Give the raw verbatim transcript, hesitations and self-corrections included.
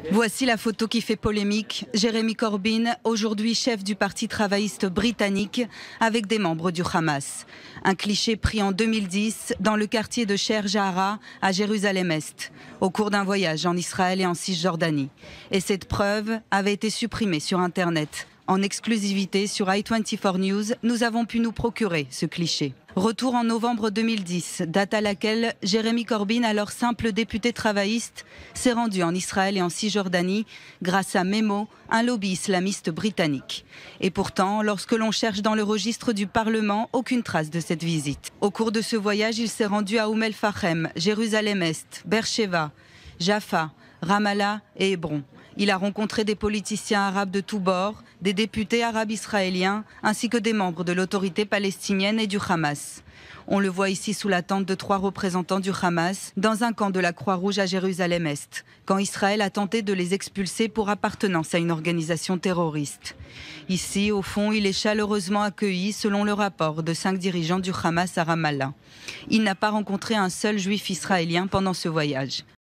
Voici la photo qui fait polémique. Jérémy Corbyn, aujourd'hui chef du Parti travailliste britannique, avec des membres du Hamas. Un cliché pris en deux mille dix dans le quartier de Cher Jahara à Jérusalem-Est, au cours d'un voyage en Israël et en Cisjordanie. Et cette preuve avait été supprimée sur Internet. En exclusivité sur i vingt-quatre News, nous avons pu nous procurer ce cliché. Retour en novembre deux mille dix, date à laquelle Jérémy Corbyn, alors simple député travailliste, s'est rendu en Israël et en Cisjordanie grâce à Memo, un lobby islamiste britannique. Et pourtant, lorsque l'on cherche dans le registre du Parlement, aucune trace de cette visite. Au cours de ce voyage, il s'est rendu à Oum el-Fachem, Jérusalem-Est, Beersheva, Jaffa, Ramallah et Hébron. Il a rencontré des politiciens arabes de tous bords, des députés arabes israéliens, ainsi que des membres de l'autorité palestinienne et du Hamas. On le voit ici sous la tente de trois représentants du Hamas, dans un camp de la Croix-Rouge à Jérusalem-Est, quand Israël a tenté de les expulser pour appartenance à une organisation terroriste. Ici, au fond, il est chaleureusement accueilli, selon le rapport de cinq dirigeants du Hamas à Ramallah. Il n'a pas rencontré un seul juif israélien pendant ce voyage.